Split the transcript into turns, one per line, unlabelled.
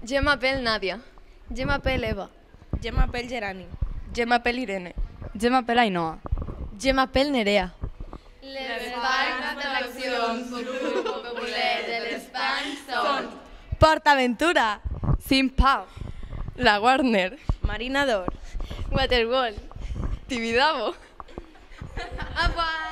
Gemma Pel Nàdia. Gemma Pel Eva.
Gemma Pel Gerani.
Gemma Pel Irene.
Gemma Pel Ainhoa.
Gemma Pel Nerea.
Les parcs d'atraccions popular de l'Espany són
PortAventura.
Simpau.
La Warner.
Marina d'Or.
Waterworld.
Tibidabo.
Apa!